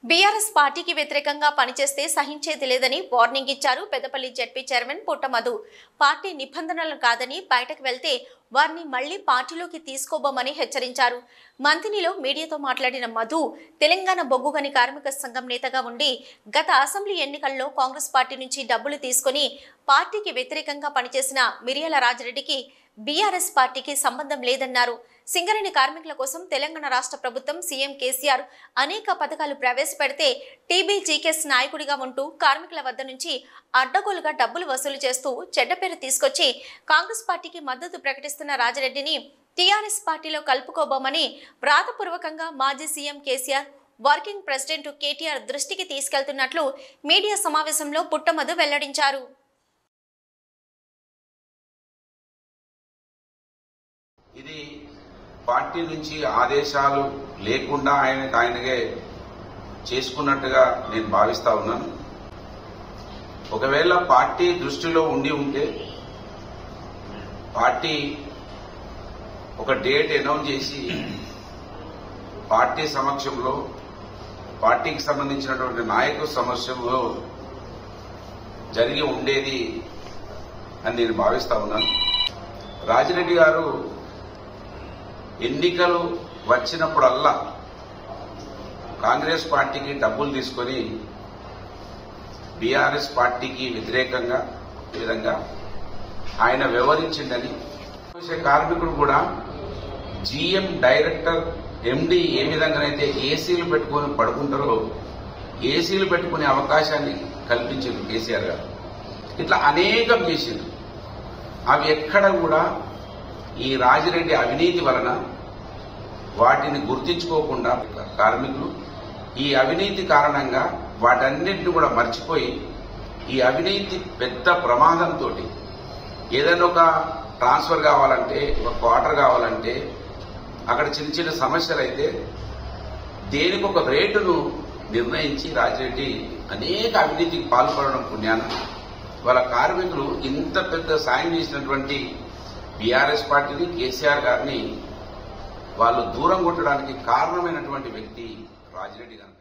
BRS పార్టీకి వ్యతిరేకంగా పనిచేస్తే సహించేది లేదని వార్నింగ్ ఇచ్చారు పెద్దపల్లి జెడ్పీ చైర్మన్ పుట్ట మధు. పార్టీ నిబంధనలు కాదని బయటకు వెళ్తే వారిని మళ్లీ పార్టీలోకి తీసుకోబోమని హెచ్చరించారు. మంతినిలో మీడియాతో మాట్లాడిన మధు, తెలంగాణ బొగ్గుగని కార్మిక సంఘం నేతగా ఉండి గత అసెంబ్లీ ఎన్నికల్లో కాంగ్రెస్ పార్టీ నుంచి డబ్బులు తీసుకుని పార్టీకి వ్యతిరేకంగా పనిచేసిన మిర్యాల రాజిరెడ్డికి బీఆర్ఎస్ పార్టీకి సంబంధం లేదన్నారు. సింగరేణి కార్మికుల కోసం తెలంగాణ రాష్ట్ర ప్రభుత్వం సీఎం కేసీఆర్ అనేక పథకాలు ప్రవేశపెడితే టీబీజీకేఎస్ నాయకుడిగా ఉంటూ కార్మికుల వద్ద నుంచి అడ్డగోలుగా డబ్బులు వసూలు చేస్తూ చెడ్డ పేరు తీసుకొచ్చి కాంగ్రెస్ పార్టీకి మద్దతు ప్రకటిస్తున్న రాజిరెడ్డిని టీఆర్ఎస్ పార్టీలో కలుపుకోబోమని వ్రాతపూర్వకంగా మాజీ CM KCR working president KTR దృష్టికి తీసుకెళ్తున్నట్లు మీడియా సమావేశంలో పుట్ట మధు వెల్లడించారు. ఇది పార్టీ నుంచి ఆదేశాలు లేకుండా ఆయనకే చేసుకున్నట్టుగా నేను భావిస్తా ఉన్నాను. ఒకవేళ పార్టీ దృష్టిలో ఉంటే పార్టీ ఒక డేట్ అనౌన్స్ చేసి పార్టీ సమక్షంలో పార్టీకి సంబంధించినటువంటి నాయకుల సమక్షంలో జరిగి ఉండేది అని నేను భావిస్తా ఉన్నాను. రాజిరెడ్డి గారు ఎన్నికలు వచ్చినప్పుడల్లా కాంగ్రెస్ పార్టీకి డబ్బులు తీసుకొని బీఆర్ఎస్ పార్టీకి వ్యతిరేకంగా ఈ విధంగా ఆయన వ్యవహరించిందని కార్మికుడు కూడా జీఎం డైరెక్టర్ ఎండీ ఏ విధంగానైతే ఏసీలు పెట్టుకుని పడుకుంటారో ఏసీలు పెట్టుకునే అవకాశాన్ని కల్పించారు కేసీఆర్ గారు. ఇట్లా అనేకం చేసింది. అవి ఎక్కడ కూడా ఈ రాజిరెడ్డి అవినీతి వలన వాటిని గుర్తించుకోకుండా కార్మికులు ఈ అవినీతి కారణంగా వాటన్నింటినీ కూడా మర్చిపోయి ఈ అవినీతి పెద్ద ప్రమాదంతో ఏదైనా ఒక ట్రాన్స్ఫర్ కావాలంటే ఒక క్వార్టర్ కావాలంటే అక్కడ చిన్న చిన్న సమస్యలు అయితే దేనికి ఒక రేటును నిర్ణయించి రాజిరెడ్డి అనేక అవినీతికి పాల్పడడం పుణ్యాన వాళ్ళ కార్మికులు ఇంత పెద్ద సాయం చేసినటువంటి బీఆర్ఎస్ పార్టీని కేసీఆర్ గారిని వాళ్ళు దూరం కొట్టడానికి కారణమైనటువంటి వ్యక్తి రాజిరెడ్డి గారు.